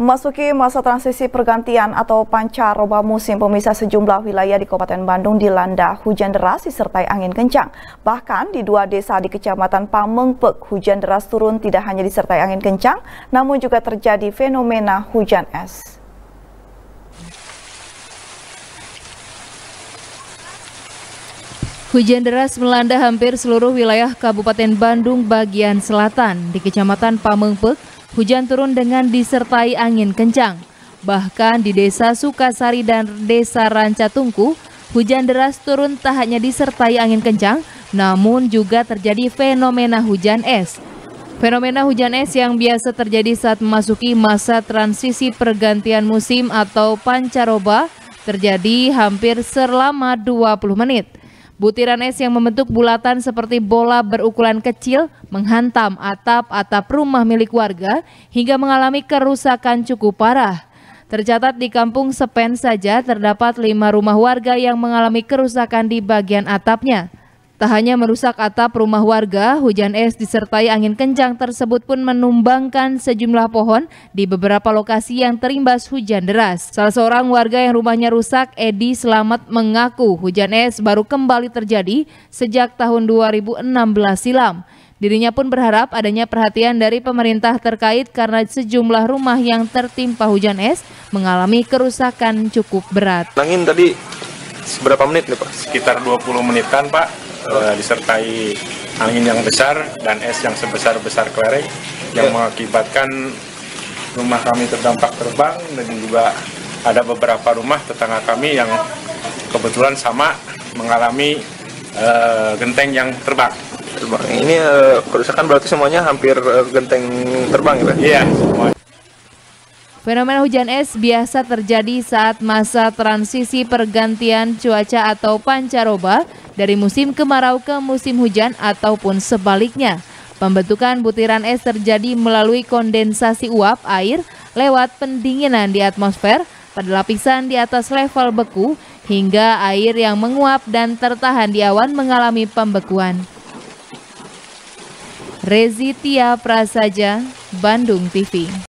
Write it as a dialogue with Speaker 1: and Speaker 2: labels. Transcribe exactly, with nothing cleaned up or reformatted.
Speaker 1: Memasuki masa transisi pergantian atau pancaroba musim, pemirsa, sejumlah wilayah di Kabupaten Bandung dilanda hujan deras disertai angin kencang. Bahkan di dua desa di Kecamatan Pamengpek, hujan deras turun tidak hanya disertai angin kencang, namun juga terjadi fenomena hujan es.
Speaker 2: Hujan deras melanda hampir seluruh wilayah Kabupaten Bandung bagian selatan. Di Kecamatan Pamengpek, hujan turun dengan disertai angin kencang. Bahkan di Desa Sukasari dan Desa Rancatungku, hujan deras turun tak hanya disertai angin kencang, namun juga terjadi fenomena hujan es. Fenomena hujan es yang biasa terjadi saat memasuki masa transisi pergantian musim atau pancaroba terjadi hampir selama dua puluh menit. Butiran es yang membentuk bulatan seperti bola berukuran kecil menghantam atap-atap rumah milik warga hingga mengalami kerusakan cukup parah. Tercatat di Kampung Sepen saja terdapat lima rumah warga yang mengalami kerusakan di bagian atapnya. Tak hanya merusak atap rumah warga, hujan es disertai angin kencang tersebut pun menumbangkan sejumlah pohon di beberapa lokasi yang terimbas hujan deras. Salah seorang warga yang rumahnya rusak, Edi Selamat, mengaku hujan es baru kembali terjadi sejak tahun dua ribu enam belas silam. Dirinya pun berharap adanya perhatian dari pemerintah terkait karena sejumlah rumah yang tertimpa hujan es mengalami kerusakan cukup berat.
Speaker 3: Angin tadi seberapa menit nih Pak?
Speaker 4: Sekitar dua puluh menitan Pak. Uh, disertai angin yang besar dan es yang sebesar-besar kelereng yang ya. mengakibatkan rumah kami terdampak terbang, dan juga ada beberapa rumah tetangga kami yang kebetulan sama mengalami uh, genteng yang terbang.
Speaker 3: terbang. Ini uh, kerusakan berarti semuanya hampir uh, genteng terbang ya Pak?
Speaker 4: Iya, semuanya.
Speaker 2: Fenomena hujan es biasa terjadi saat masa transisi pergantian cuaca atau pancaroba dari musim kemarau ke musim hujan ataupun sebaliknya. Pembentukan butiran es terjadi melalui kondensasi uap air lewat pendinginan di atmosfer pada lapisan di atas level beku hingga air yang menguap dan tertahan di awan mengalami pembekuan. Rezi Tia Prasaja, Bandung T V.